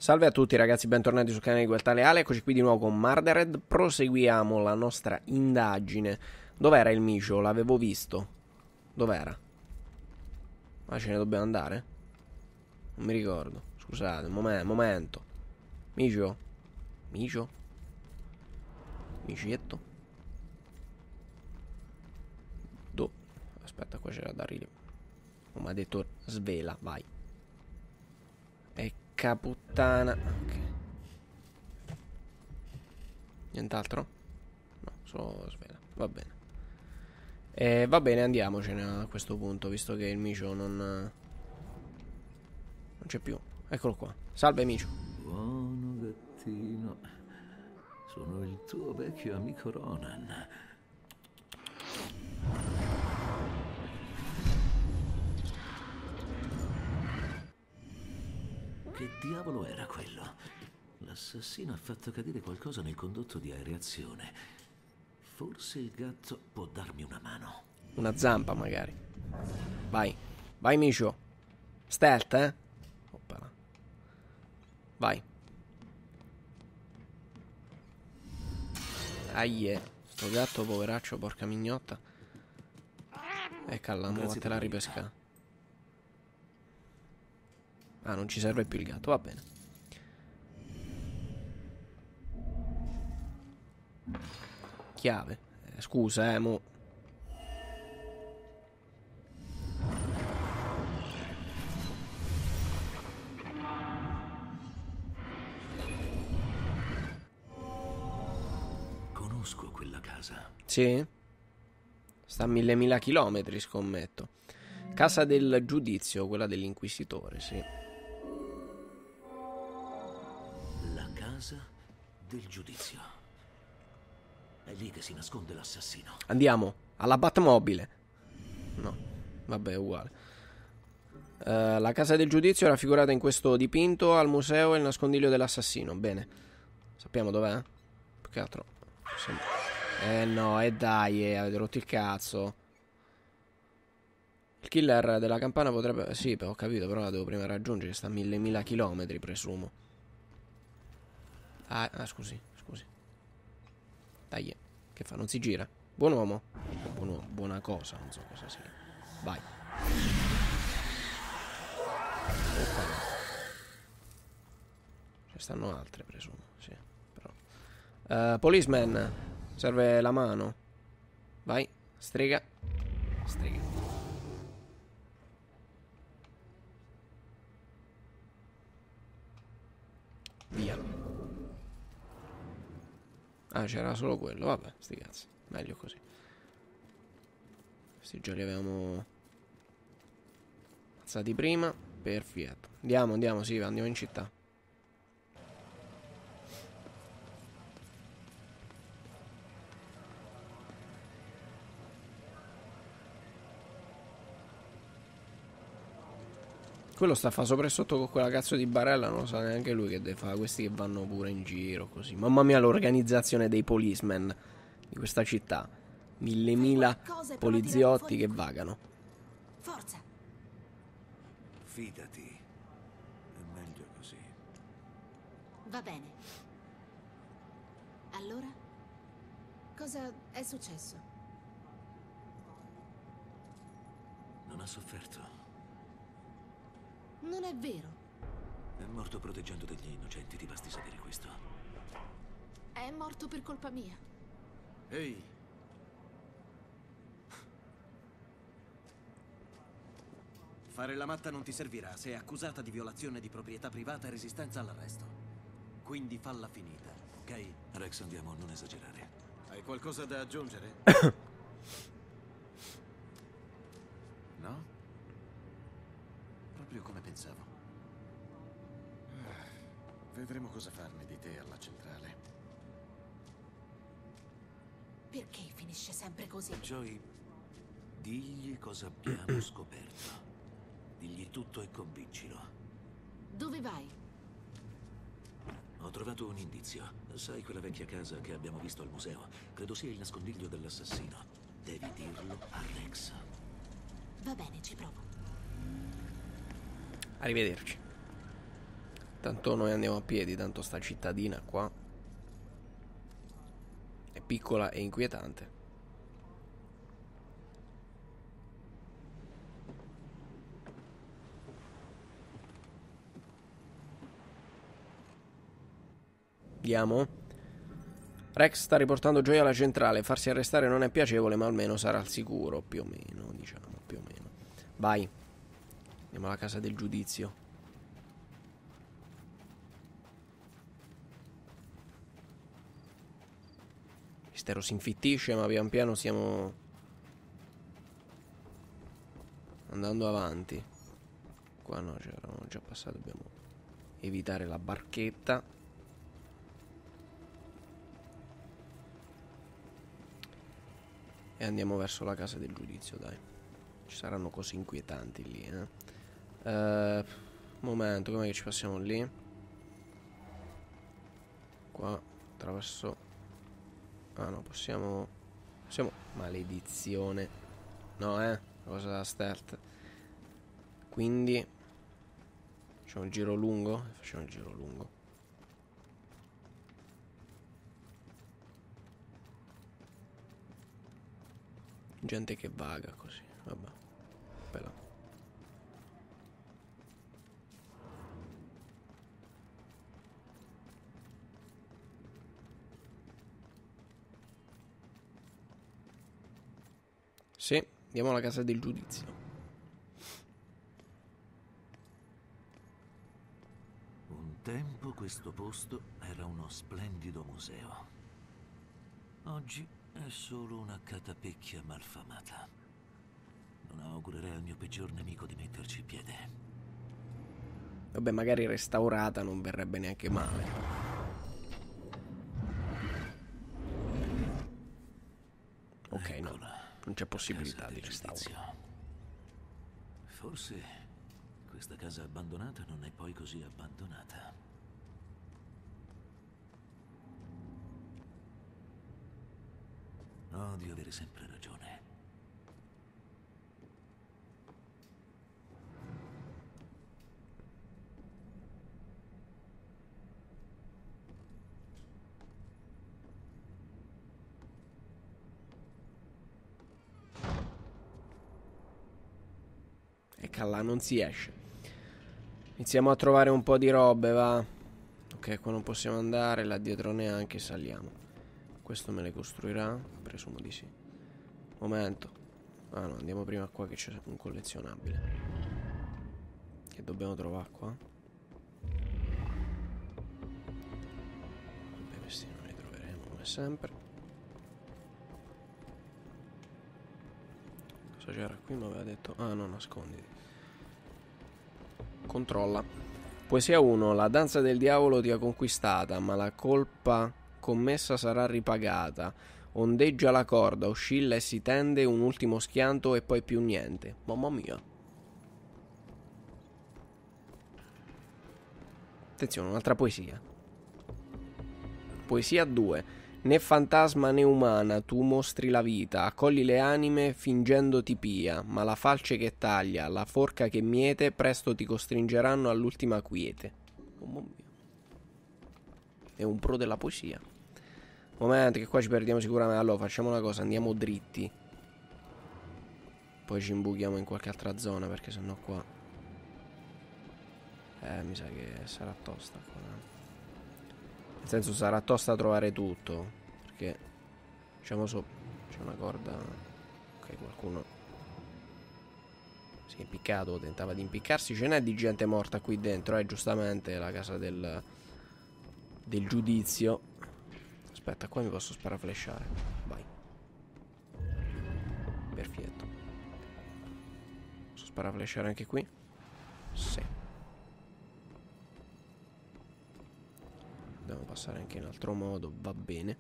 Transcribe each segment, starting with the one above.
Salve a tutti ragazzi, bentornati sul canale di Guelta Leale, eccoci qui di nuovo con Murdered. Proseguiamo la nostra indagine. Dov'era il micio? L'avevo visto. Dov'era? Ma ce ne dobbiamo andare? Non mi ricordo. Scusate, momento. Micio? Micio? Micietto? Aspetta, qua c'era da ridere. Oh, mi ha detto svela, vai. Ecca puttana. Ok. Nient'altro? No, solo svela. Va bene. Va bene, andiamocene a questo punto, visto che il micio non c'è più. Eccolo qua. Salve micio. Buono gattino. Sono il tuo vecchio amico Ronan. Che diavolo era quello? L'assassino ha fatto cadere qualcosa nel condotto di aereazione. Forse il gatto può darmi una mano. Una zampa magari. Vai. Vai micio. Stealth, eh? Oppala. Vai. Aie. Sto gatto poveraccio, porca mignotta. Eccola, mo te la ripesca. Ah, non ci serve più il gatto, va bene. Chiave. Scusa, mo. Conosco quella casa. Sì? Sta a mille chilometri, scommetto. Casa del giudizio, quella dell'inquisitore, sì. La casa del giudizio. È lì che si nasconde l'assassino. Andiamo, alla Batmobile. No, vabbè, è uguale. La casa del giudizio è raffigurata in questo dipinto al museo e il nascondiglio dell'assassino. Bene. Sappiamo dov'è? Più che altro. No, dai, avete rotto il cazzo. Il killer della campana potrebbe... Sì, ho capito, però la devo prima raggiungere. Sta a mille chilometri, presumo. Scusi. Dai, che fa? Non si gira? Buon uomo? Buona cosa, non so cosa sia. Vai. Oppala. Ce stanno altre, presumo, sì. Però. Policeman, serve la mano. Vai, strega. Via. Ah, c'era solo quello, vabbè, sti cazzi. Meglio così. Questi già li avevamo ammazzati prima. Perfetto. Andiamo, sì, andiamo in città. Quello sta a fare sopra e sotto con quella cazzo di barella, non lo sa neanche lui che deve fare. Questi che vanno pure in giro così. Mamma mia, l'organizzazione dei policemen di questa città. Mille poliziotti che vagano. Forza. Fidati, è meglio così. Va bene. Allora? Cosa è successo? Non ha sofferto. Non è vero. È morto proteggendo degli innocenti, ti basti sapere questo. È morto per colpa mia. Ehi! Fare la matta non ti servirà. Sei accusata di violazione di proprietà privata e resistenza all'arresto. Quindi falla finita, ok? Rex, andiamo, non esagerare. Hai qualcosa da aggiungere? No? Proprio come pensavo. Vedremo cosa farne di te alla centrale. Perché finisce sempre così? Joy, digli cosa abbiamo scoperto. Digli tutto e convincilo. Dove vai? Ho trovato un indizio. Sai quella vecchia casa che abbiamo visto al museo? Credo sia il nascondiglio dell'assassino. Devi dirlo a Rex. Va bene, ci provo. Arrivederci. Tanto noi andiamo a piedi, tanto sta cittadina qua è piccola e inquietante. Andiamo. Rex sta riportando Joy alla centrale. Farsi arrestare non è piacevole, ma almeno sarà al sicuro. Più o meno, diciamo, più o meno. Vai. Andiamo alla casa del giudizio. Il mistero si infittisce, ma pian piano stiamo andando avanti. Qua no, c'eravamo già passati. Dobbiamo evitare la barchetta. E andiamo verso la casa del giudizio, dai. Ci saranno cose inquietanti lì, momento, com'è che ci passiamo lì? Qua, attraverso... Ah no, possiamo... Maledizione. No, una cosa da stealth. Quindi... Facciamo il giro lungo? Facciamo il giro lungo. Gente che vaga così, vabbè. Bella. Sì, andiamo alla casa del giudizio. Un tempo questo posto era uno splendido museo. Oggi è solo una catapecchia malfamata. Non augurerei al mio peggior nemico di metterci piede. Vabbè, magari restaurata non verrebbe neanche male. Ok, no, non c'è possibilità di restauro. Forse questa casa abbandonata non è poi così abbandonata. Odio avere sempre ragione. E là non si esce. Iniziamo a trovare un po' di robe, va. Ok, qua non possiamo andare, là dietro neanche, saliamo. Questo me le costruirà? Presumo di sì. Momento. Ah no, andiamo prima qua che c'è un collezionabile. Che dobbiamo trovare qua? Vabbè, questi non li troveremo come sempre. Cosa c'era qui? Mi aveva detto... Ah no, nasconditi. Controlla. Poesia 1. La danza del diavolo ti ha conquistata, ma la colpa commessa sarà ripagata. Ondeggia la corda, oscilla e si tende, un ultimo schianto e poi più niente. Mamma mia. Attenzione, un'altra poesia. Poesia 2. Né fantasma né umana tu mostri la vita, accogli le anime fingendoti pia, ma la falce che taglia, la forca che miete, presto ti costringeranno all'ultima quiete. Mamma mia. È un pro della poesia. Momento che qua ci perdiamo sicuramente. Allora facciamo una cosa, andiamo dritti. Poi ci imbuchiamo in qualche altra zona, perché sennò qua mi sa che sarà tosta qua. Nel senso sarà tosta trovare tutto, perché diciamo c'è una corda. Ok, qualcuno si è impiccato, tentava di impiccarsi. Ce n'è di gente morta qui dentro, giustamente la casa del giudizio. Aspetta, qua mi posso sparaflesciare. Vai. Perfetto. Posso sparaflesciare anche qui? Sì. Dobbiamo passare anche in altro modo, va bene.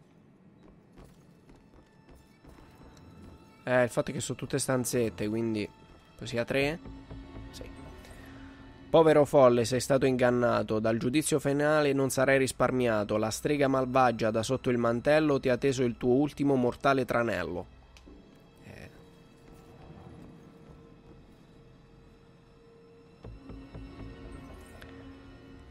Il fatto è che sono tutte stanzette, quindi poesia 3. Sì. Povero folle, sei stato ingannato. Dal giudizio finale non sarai risparmiato. La strega malvagia da sotto il mantello ti ha teso il tuo ultimo mortale tranello.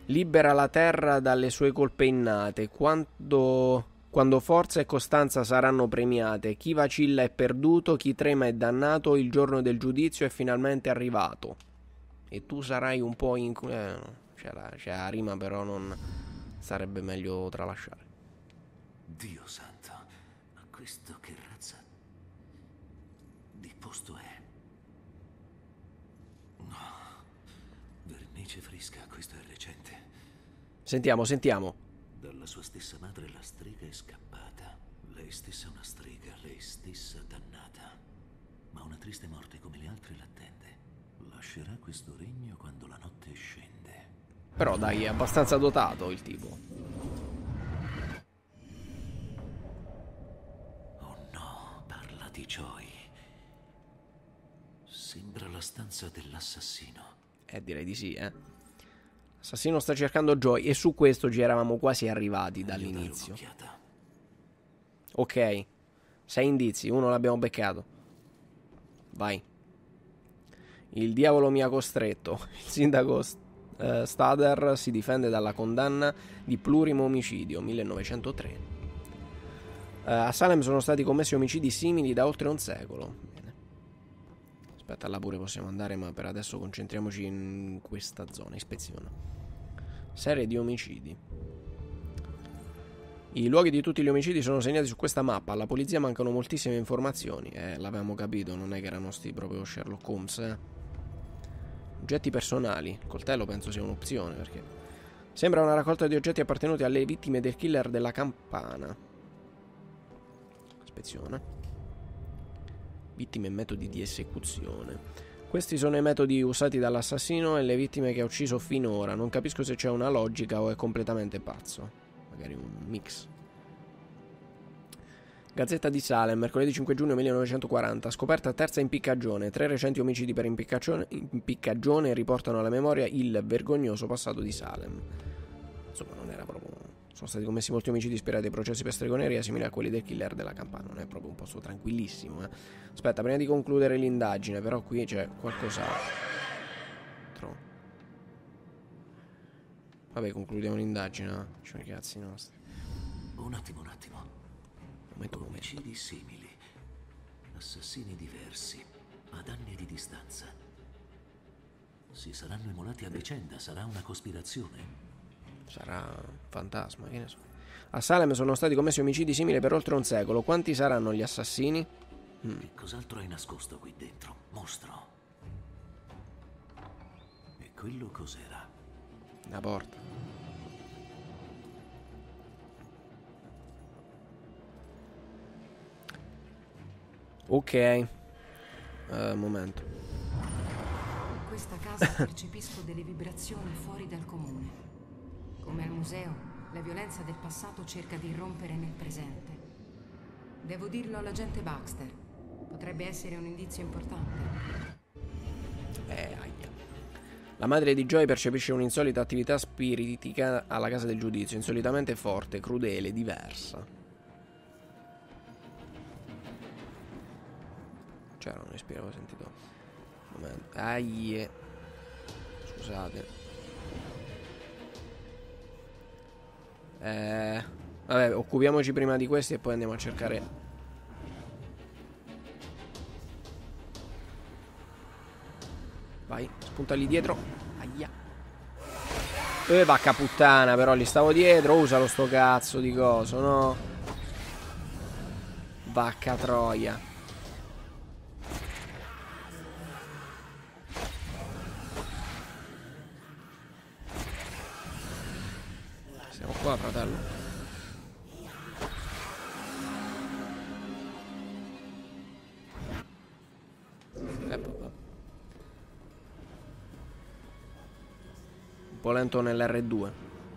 Libera la terra dalle sue colpe innate. Quando forza e costanza saranno premiate, chi vacilla è perduto, chi trema è dannato, il giorno del giudizio è finalmente arrivato. E tu sarai un po' in... c'è la rima, però non sarebbe meglio tralasciare. Dio santo, ma questo che razza di posto è? No, vernice fresca, questo è recente. Sentiamo. Dalla sua stessa madre la strega è scappata. Lei stessa è una strega, lei stessa dannata. Ma una triste morte come le altre l'attende. Lascerà questo regno quando la notte scende. Però dai, è abbastanza dotato il tipo. Oh no, parla di Joy. Sembra la stanza dell'assassino. Direi di sì, L'assassino sta cercando Joy e su questo ci eravamo quasi arrivati dall'inizio. Ok, 6 indizi, uno l'abbiamo beccato. Vai. Il diavolo mi ha costretto. Il sindaco Stader si difende dalla condanna di plurimo omicidio, 1903. A Salem sono stati commessi omicidi simili da oltre un secolo. Bene. Aspetta, là pure possiamo andare, ma per adesso concentriamoci in questa zona. Ispezione. Serie di omicidi. I luoghi di tutti gli omicidi sono segnati su questa mappa. Alla polizia mancano moltissime informazioni. L'avevamo capito, non è che erano sti proprio Sherlock Holmes, Oggetti personali. Il coltello penso sia un'opzione, perché sembra una raccolta di oggetti appartenuti alle vittime del killer della campana. Ispezione. Vittime e metodi di esecuzione. Questi sono i metodi usati dall'assassino e le vittime che ha ucciso finora. Non capisco se c'è una logica o è completamente pazzo. Magari un mix. Gazzetta di Salem, mercoledì 5 giugno 1940. Scoperta terza impiccagione. 3 recenti omicidi per impiccagione riportano alla memoria il vergognoso passato di Salem. Insomma, non era proprio... Sono stati commessi molti omicidi ispirati ai processi per stregoneria simili a quelli del killer della campana. Non è proprio un posto tranquillissimo, Aspetta, prima di concludere l'indagine, però qui c'è qualcos'altro. Vabbè, concludiamo l'indagine, C'è i cazzi nostri. Un attimo. Omicidi simili, assassini diversi, ad anni di distanza. Si saranno immolati a vicenda, sarà una cospirazione? Sarà un fantasma, che ne so. A Salem sono stati commessi omicidi simili per oltre un secolo. Quanti saranno gli assassini? E cos'altro hai nascosto qui dentro? Mostro. E quello cos'era? La porta. Ok. Momento. In questa casa percepisco delle vibrazioni fuori dal comune. Come al museo, la violenza del passato cerca di irrompere nel presente. Devo dirlo all'agente Baxter. Potrebbe essere un indizio importante. Aia. La madre di Joy percepisce un'insolita attività spiritica alla casa del giudizio, insolitamente forte, crudele, diversa. C'era un respiro, avevo sentito. Momento. Aie. Scusate. Vabbè, occupiamoci prima di questi e poi andiamo a cercare. Vai, spunta lì dietro. Aia. Vacca puttana, però gli stavo dietro. Usalo sto cazzo di coso, no? Vacca troia. Siamo qua, fratello. Un po' lento nell'R2.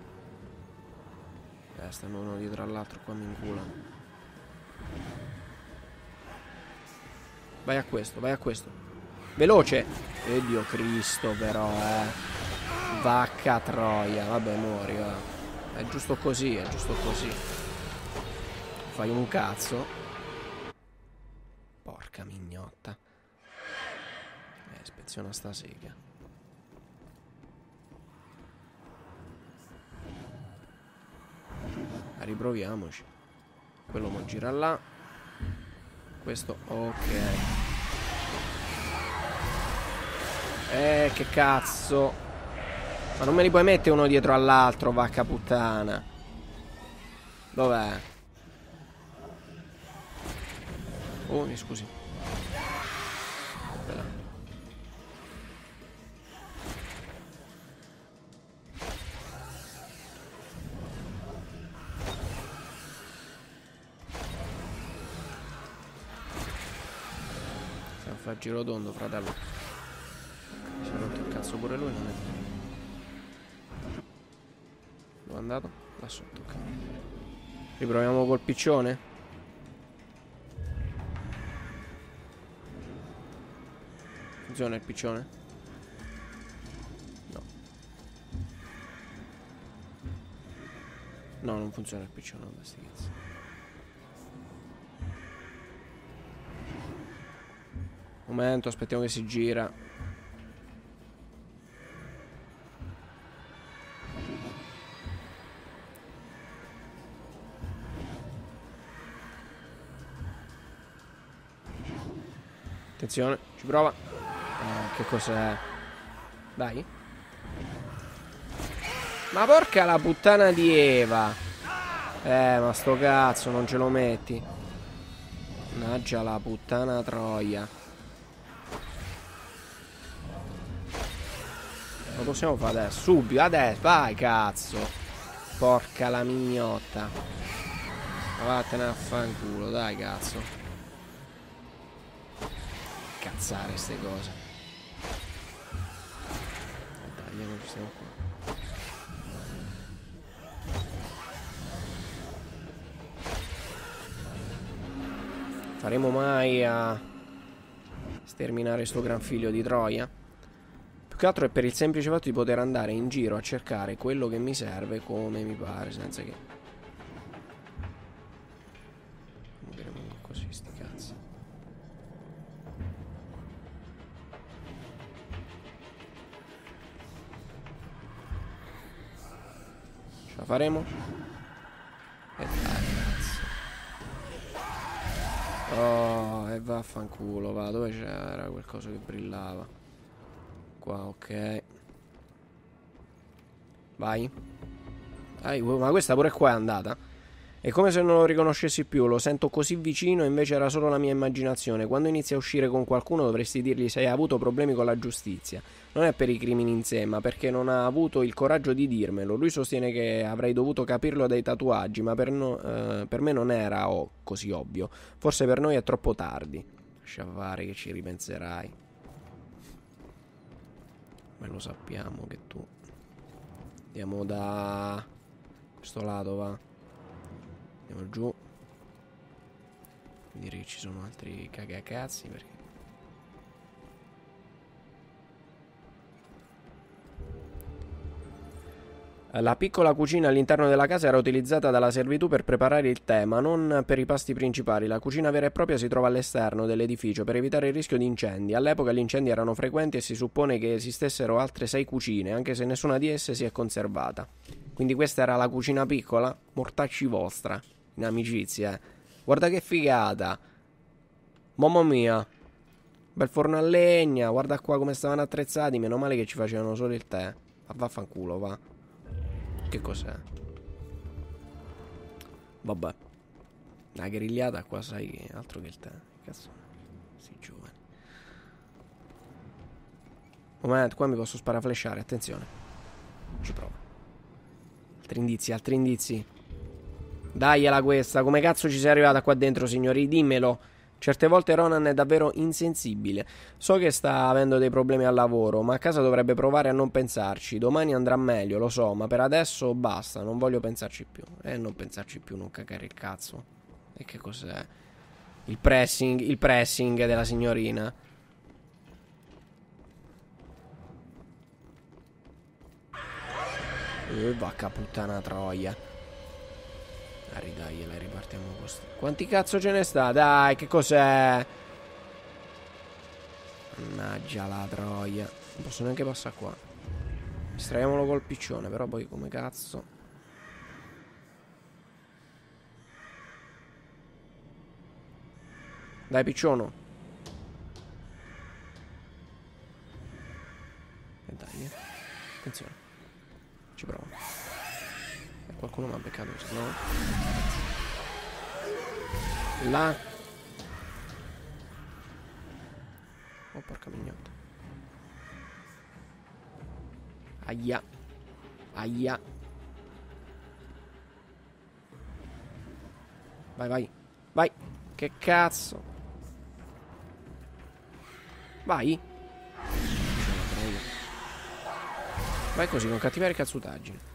Stanno uno dietro all'altro, qua mi inculano. Vai a questo. Veloce! Dio Cristo, però, Vacca troia. Vabbè, muori, va. È giusto così. Fai un cazzo. Porca mignotta. Ispeziona sta sega. riproviamoci. Quello mo gira là. Questo, ok. Che cazzo. Ma non me li puoi mettere uno dietro all'altro, vacca puttana. Dov'è? Oh, mi scusi. Stiamo a fare giro tondo, fratello. Si è rotto il cazzo pure lui, non è? Dove è andato? Là sotto, ok. Riproviamo col piccione? Funziona il piccione? No. No, non funziona il piccione, vabbè, sti cazzi. Momento, aspettiamo che si gira. Attenzione, ci prova. Che cos'è? Dai. Ma porca la puttana di Eva. Ma sto cazzo, non ce lo metti. Mannaggia la puttana troia. Lo possiamo fare adesso? Subito, adesso, vai cazzo. Porca la mignotta. Vattene a fanculo, dai cazzo. Cazzare ste cose. Dai, non ci stiamo qua. Faremo mai a sterminare sto gran figlio di Troia? Più che altro è per il semplice fatto di poter andare in giro a cercare quello che mi serve come mi pare, senza che... Muoveremo così sti cazzi. Ce la faremo? E dai cazzo. Oh, e vaffanculo, va, dove c'era qualcosa che brillava? Qua, ok. Vai. Ma questa pure qua è andata. È come se non lo riconoscessi più. Lo sento così vicino e invece era solo la mia immaginazione. Quando inizi a uscire con qualcuno dovresti dirgli se hai avuto problemi con la giustizia. Non è per i crimini in sé, ma perché non ha avuto il coraggio di dirmelo. Lui sostiene che avrei dovuto capirlo dai tatuaggi, ma per me non era così ovvio. Forse per noi è troppo tardi. Lascia fare che ci ripenserai. Ma lo sappiamo che tu. Andiamo da questo lato, va. Andiamo giù. Direi che ci sono altri cagacazzi perché la piccola cucina all'interno della casa era utilizzata dalla servitù per preparare il tè, ma non per i pasti principali. La cucina vera e propria si trova all'esterno dell'edificio per evitare il rischio di incendi. All'epoca gli incendi erano frequenti e si suppone che esistessero altre 6 cucine, anche se nessuna di esse si è conservata. Quindi questa era la cucina piccola? Mortacci vostra, in amicizia, Guarda che figata. Mamma mia. Bel forno a legna, guarda qua come stavano attrezzati, meno male che ci facevano solo il tè. Vaffanculo, va. Che cos'è? Vabbè. La grigliata qua sai che altro che il tè. Cazzo. Si giovane. Momento, qua mi posso sparaflesciare, attenzione. Ci provo. Altri indizi, altri indizi. Dagliela questa, come cazzo ci sei arrivata qua dentro, signori? Dimmelo. Certe volte Ronan è davvero insensibile. So che sta avendo dei problemi al lavoro, ma a casa dovrebbe provare a non pensarci. Domani andrà meglio, lo so, ma per adesso basta, non voglio pensarci più. Non pensarci più, non cagare il cazzo. E che cos'è? Il pressing della signorina. Vacca puttana troia. Ridagliela, ripartiamo questo. Quanti cazzo ce ne sta? Dai, che cos'è? Mannaggia la troia. Non posso neanche passare qua. Estraiamolo col piccione, però poi come cazzo. Dai, picciono. E dai, attenzione. Ci provo. Qualcuno mi ha beccato, se no. Là. Oh, porca mignotta. Aia. Aia. Vai, vai. Vai. Che cazzo. Vai. Vai così, con cattiveria e cazzutaggine.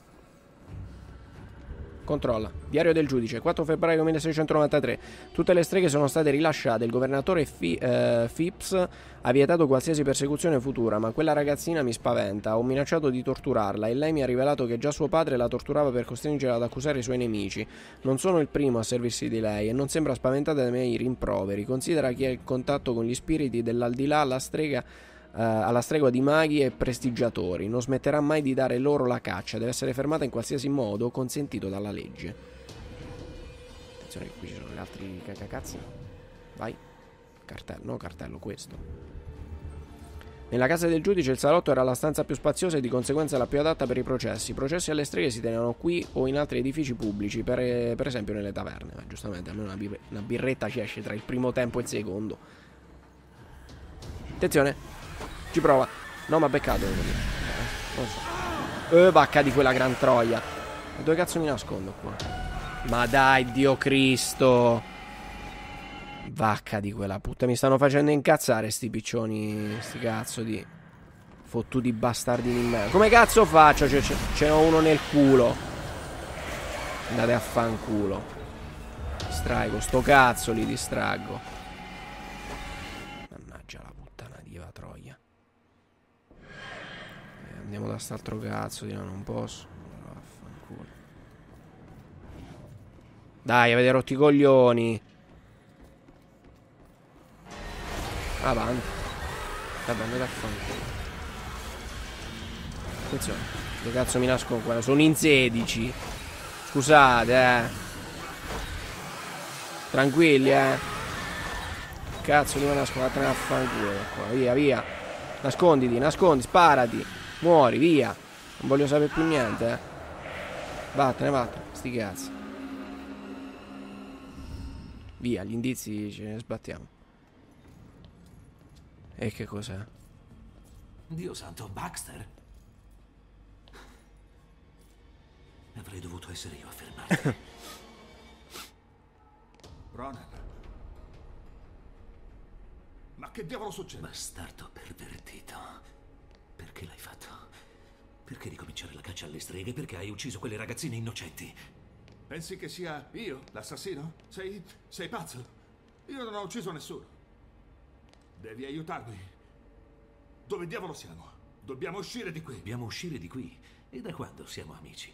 Controlla. Diario del giudice, 4 febbraio 1693. Tutte le streghe sono state rilasciate. Il governatore Phipps ha vietato qualsiasi persecuzione futura, ma quella ragazzina mi spaventa. Ho minacciato di torturarla e lei mi ha rivelato che già suo padre la torturava per costringerla ad accusare i suoi nemici. Non sono il primo a servirsi di lei e non sembra spaventata dai miei rimproveri. Considera chi ha il contatto con gli spiriti dell'aldilà alla stregua di maghi e prestigiatori. Non smetterà mai di dare loro la caccia. Deve essere fermata in qualsiasi modo consentito dalla legge. Attenzione che qui ci sono gli altri cacacazzi. Vai. Cartello, no cartello, questo. Nella casa del giudice il salotto era la stanza più spaziosa e di conseguenza la più adatta per i processi. I processi alle streghe si tenevano qui o in altri edifici pubblici, per esempio nelle taverne. Ma giustamente almeno una birretta ci esce tra il primo tempo e il secondo. Attenzione. Ci prova. No, ma beccato. Non so. Vacca di quella gran troia. E dove cazzo mi nascondo qua? Ma dai, Dio Cristo. Vacca di quella puttana. Mi stanno facendo incazzare sti piccioni. Sti cazzo di fottuti bastardi di merda. Come cazzo faccio? Ce n'ho uno nel culo. Andate a fanculo. Distraggo. Sto cazzo li distraggo. Mannaggia la puttana di Eva Troia. Andiamo da st'altro cazzo. Di no, non posso. Vaffanculo. Dai, avete rotto i coglioni. Avanti. Vabbè, andate a fanculo. Attenzione. Dove cazzo mi nascondo qua? Sono in 16. Scusate, Tranquilli, Cazzo di me nascondo. Vattene a fanculo da qua. Via, via. Nasconditi, nascondi, sparati. Muori, via. Non voglio sapere più niente, Vattene, vattene. Sti cazzi. Via, gli indizi ce ne sbattiamo. E che cos'è? Dio santo, Baxter? Avrei dovuto essere io a fermarti. Ronan. Ma che diavolo succede? Bastardo pervertito. Perché l'hai fatto? Perché ricominciare la caccia alle streghe? Perché hai ucciso quelle ragazzine innocenti? Pensi che sia io, l'assassino? Sei pazzo? Io non ho ucciso nessuno. Devi aiutarmi. Dove diavolo siamo? Dobbiamo uscire di qui. Dobbiamo uscire di qui? E da quando siamo amici,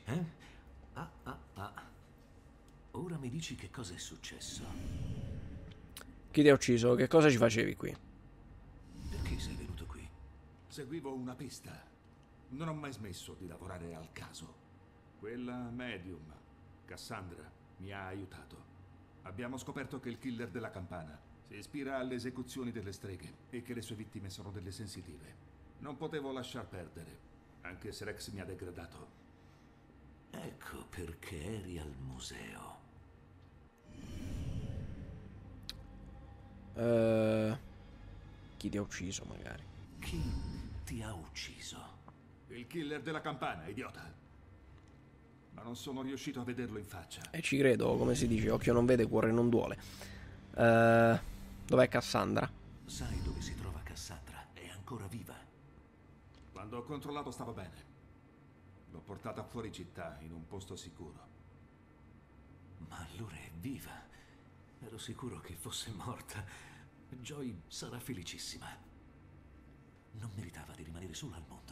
Ora mi dici che cosa è successo? Chi ti ha ucciso? Che cosa ci facevi qui? Perché sei venuto qui? Seguivo una pista. Non ho mai smesso di lavorare al caso. Quella medium, Cassandra, mi ha aiutato. Abbiamo scoperto che il killer della campana si ispira alle esecuzioni delle streghe e che le sue vittime sono delle sensitive. Non potevo lasciar perdere, anche se Rex mi ha degradato. Ecco perché eri al museo. Chi ti ha ucciso, magari? Chi ti ha ucciso? Il killer della campana, idiota. Ma non sono riuscito a vederlo in faccia. E ci credo, come si dice, occhio non vede, cuore non duole. Dov'è Cassandra? Sai dove si trova Cassandra? È ancora viva. Quando ho controllato stava bene. L'ho portata fuori città, in un posto sicuro. Ma allora è viva. Ero sicuro che fosse morta. Joy sarà felicissima. Non meritava di rimanere sola al mondo.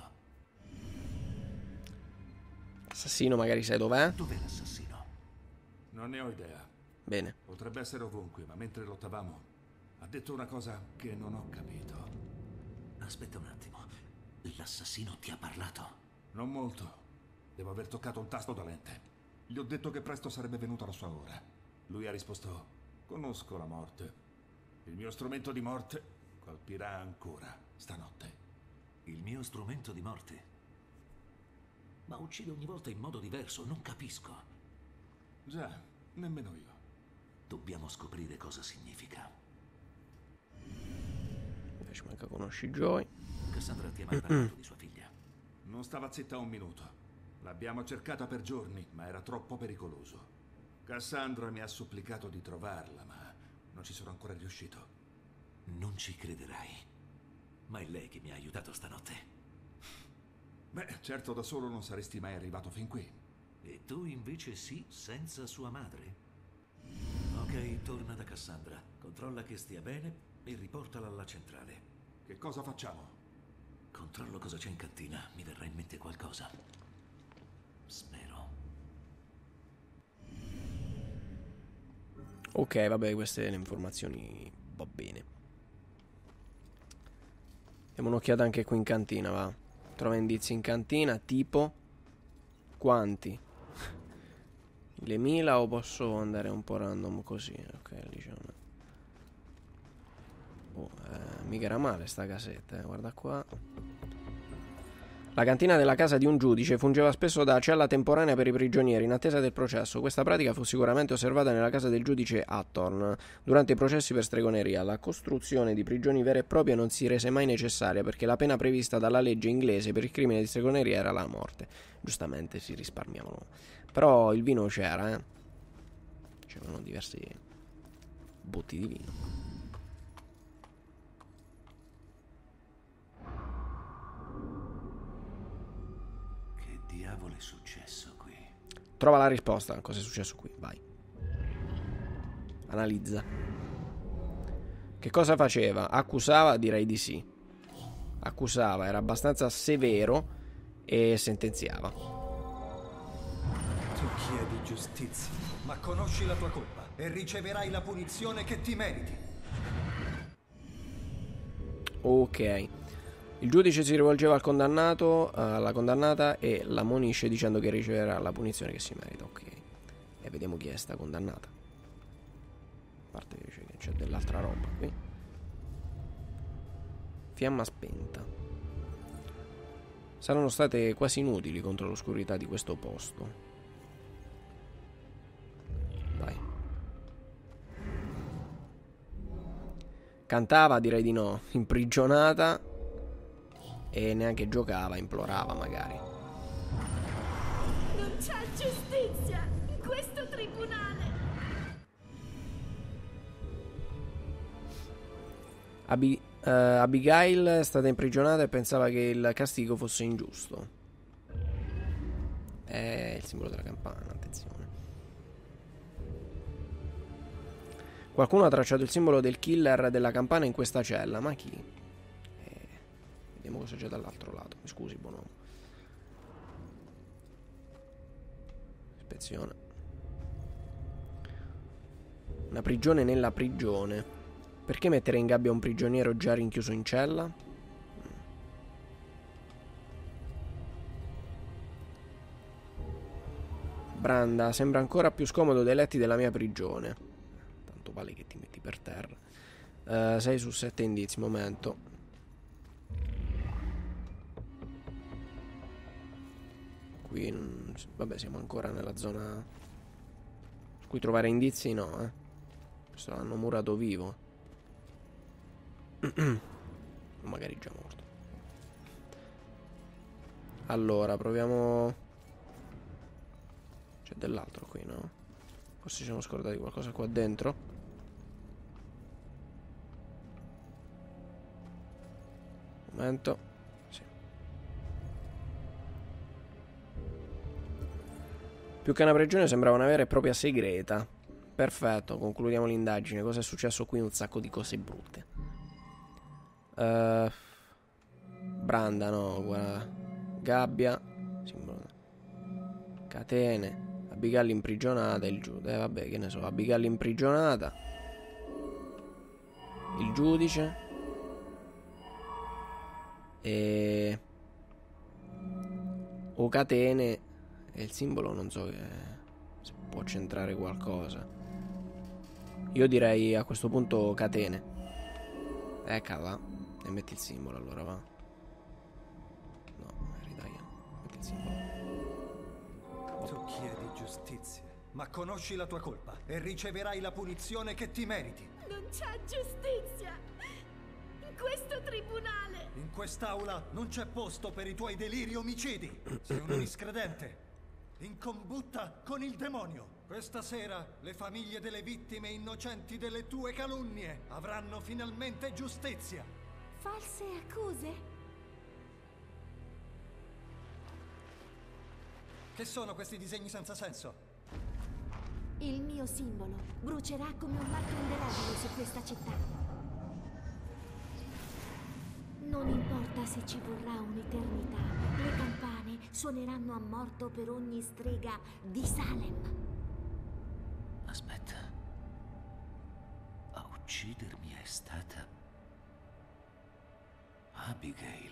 Assassino, magari sai dov'è? Dov'è l'assassino? Non ne ho idea. Bene. Potrebbe essere ovunque, ma mentre lottavamo ha detto una cosa che non ho capito. Aspetta un attimo. L'assassino ti ha parlato? Non molto. Devo aver toccato un tasto dolente. Gli ho detto che presto sarebbe venuta la sua ora. Lui ha risposto: conosco la morte. Il mio strumento di morte colpirà ancora stanotte. Il mio strumento di morte? Ma uccide ogni volta in modo diverso, non capisco. Già, nemmeno io. Dobbiamo scoprire cosa significa. Ci manca conosci Joy. Cassandra ti ha mai parlato di sua figlia? Non stava zitta un minuto. L'abbiamo cercata per giorni, ma era troppo pericoloso. Cassandra mi ha supplicato di trovarla, ma non ci sono ancora riuscito. Non ci crederai, ma è lei che mi ha aiutato stanotte. Beh, certo da solo non saresti mai arrivato fin qui. E tu invece sì, senza sua madre? Ok, torna da Cassandra, controlla che stia bene e riportala alla centrale. Che cosa facciamo? Controllo cosa c'è in cantina, mi verrà in mente qualcosa. Spero. Ok, vabbè, queste le informazioni va bene. Diamo un'occhiata anche qui in cantina, va. Trova indizi in cantina, tipo quanti? Le 1000 o posso andare un po' random così? Ok, diciamo. Oh, mica era male sta casetta, guarda qua. La cantina della casa di un giudice fungeva spesso da cella temporanea per i prigionieri in attesa del processo. Questa pratica fu sicuramente osservata nella casa del giudice Attorn durante i processi per stregoneria. La costruzione di prigioni vere e proprie non si rese mai necessaria perché la pena prevista dalla legge inglese per il crimine di stregoneria era la morte. Giustamente si risparmiavano. Però il vino c'era, c'erano diversi botti di vino. Diavolo è successo qui? Trova la risposta. Cosa è successo qui? Vai. Analizza. Che cosa faceva? Accusava? Direi di sì. Accusava, era abbastanza severo e sentenziava. Tu chiedi giustizia, ma conosci la tua colpa e riceverai la punizione che ti meriti. Ok. Il giudice si rivolgeva al condannato, alla condannata e l'ammonisce dicendo che riceverà la punizione che si merita. Ok. E vediamo chi è sta condannata. A parte che c'è dell'altra roba qui. Fiamma spenta. Saranno state quasi inutili contro l'oscurità di questo posto. Vai. Cantava? Direi di no. Imprigionata. E neanche giocava, implorava magari. Non c'è giustizia in questo tribunale. Abigail è stata imprigionata e pensava che il castigo fosse ingiusto. È il simbolo della campana, attenzione. Qualcuno ha tracciato il simbolo del killer della campana in questa cella, ma chi? Vediamo cosa c'è dall'altro lato. Mi scusi, buon uomo. Ispezione. Una prigione nella prigione. Perché mettere in gabbia un prigioniero già rinchiuso in cella? Branda, sembra ancora più scomodo dei letti della mia prigione. Tanto vale che ti metti per terra. 6 su 7 indizi, momento. Qui, vabbè, siamo ancora nella zona su cui trovare indizi, no, questo l'hanno murato vivo. O magari già morto. Allora, proviamo. C'è dell'altro qui, no? Forse ci siamo scordati qualcosa qua dentro. Momento. Più che una prigione sembrava una vera e propria segreta. Perfetto, concludiamo l'indagine. Cosa è successo qui? Un sacco di cose brutte. Branda, no, guarda. Gabbia. Catene. Abigail imprigionata. Il giudice. Vabbè, che ne so. Abigail imprigionata. Il giudice. E... O catene. E il simbolo non so se può centrare qualcosa. Io direi a questo punto catene. Cala. E metti il simbolo allora, va. No, ridai. Metti il simbolo. Tu chiedi giustizia, ma conosci la tua colpa e riceverai la punizione che ti meriti. Non c'è giustizia in questo tribunale. In quest'aula non c'è posto per i tuoi deliri omicidi. Sei un miscredente, in combutta con il demonio. Questa sera le famiglie delle vittime innocenti delle tue calunnie avranno finalmente giustizia. False accuse? Che sono questi disegni senza senso? Il mio simbolo brucerà come un marchio indelebile su questa città. Non importa se ci vorrà un'eternità, le campane suoneranno a morto per ogni strega di Salem. Aspetta. A uccidermi è stata Abigail.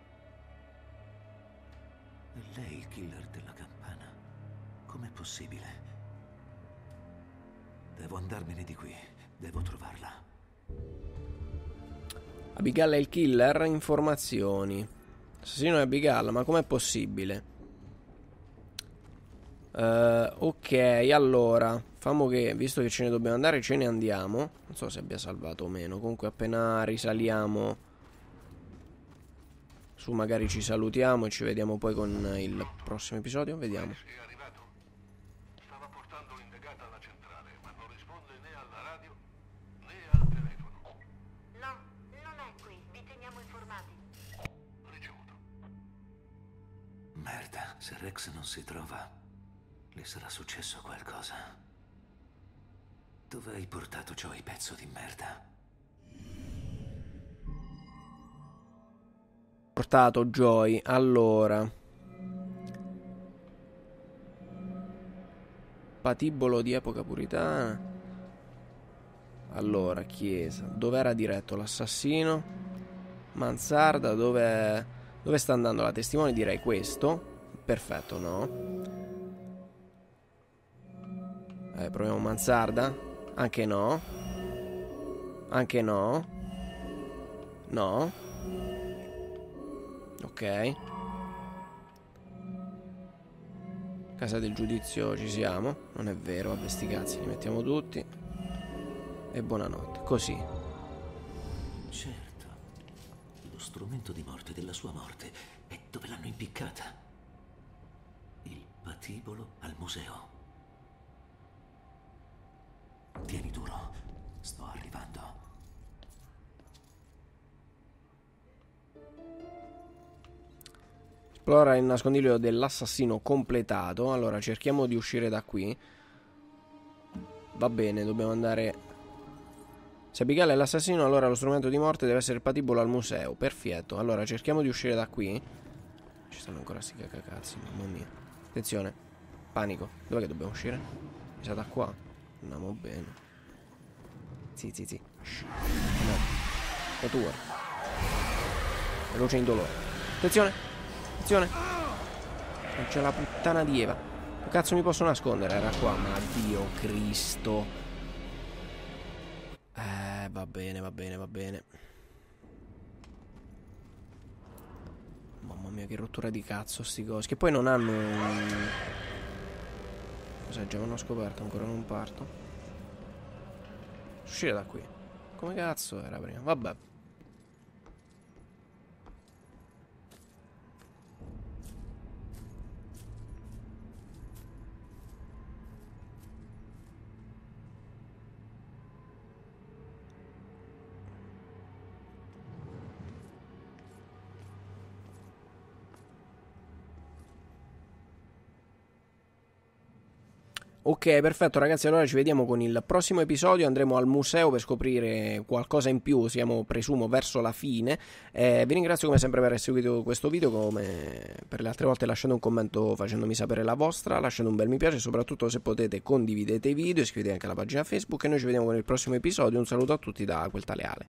È lei il killer della campana? Com'è possibile? Devo andarmene di qui. Devo trovarla. Abigail è il killer? Informazioni. Assassino è Abigail, ma com'è possibile? Ok, allora famo che, visto che ce ne dobbiamo andare, ce ne andiamo. Non so se abbia salvato o meno. Comunque appena risaliamo su, magari ci salutiamo e ci vediamo poi con il prossimo episodio. Vediamo. È arrivato. Stava portando l'indagata alla centrale, ma non risponde né alla radio né al telefono. No, non è qui. Vi teniamo informati. Ricevuto. Merda, se Rex non si trova, le sarà successo qualcosa. Dove hai portato Joey, pezzo di merda? Portato Joy, allora patibolo di epoca puritana. Allora, chiesa. Dove era diretto l'assassino? Mansarda, dove sta andando la testimone? Direi questo. Perfetto, no? Proviamo mansarda. Anche no. Anche no. No. Ok. Casa del giudizio ci siamo. Non è vero, vabbè sti cazzi, li mettiamo tutti. E buonanotte. Così. Certo. Lo strumento di morte della sua morte. E dove l'hanno impiccata? Il patibolo al museo. Tieni duro. Sto arrivando. Esplora il nascondiglio dell'assassino completato. Allora cerchiamo di uscire da qui. Va bene, dobbiamo andare. Se Abigail è l'assassino, allora lo strumento di morte deve essere patibolo al museo. Perfetto. Allora cerchiamo di uscire da qui. Ci stanno ancora sti cacacazzi, mamma mia. Attenzione. Panico. Dov'è che dobbiamo uscire? Mi sa da qua. Andiamo bene. Sì. Shh. No. È tua. Veloce indolore. Attenzione. Attenzione. Non c'è la puttana di Eva. Che cazzo mi posso nascondere? Era qua. Ma Dio Cristo. Va bene. Mamma mia, che rottura di cazzo sti cosi. Che poi non hanno Cos'è? Già hanno scoperto, ancora non parto. Uscire da qui. Come cazzo era prima? Vabbè. Ok, perfetto ragazzi, allora ci vediamo con il prossimo episodio, andremo al museo per scoprire qualcosa in più, siamo presumo verso la fine. Vi ringrazio come sempre per aver seguito questo video, come per le altre volte lasciate un commento facendomi sapere la vostra, lasciate un bel mi piace e soprattutto se potete condividete i video, iscrivetevi anche alla pagina Facebook e noi ci vediamo con il prossimo episodio, un saluto a tutti da Quel Tale Ale.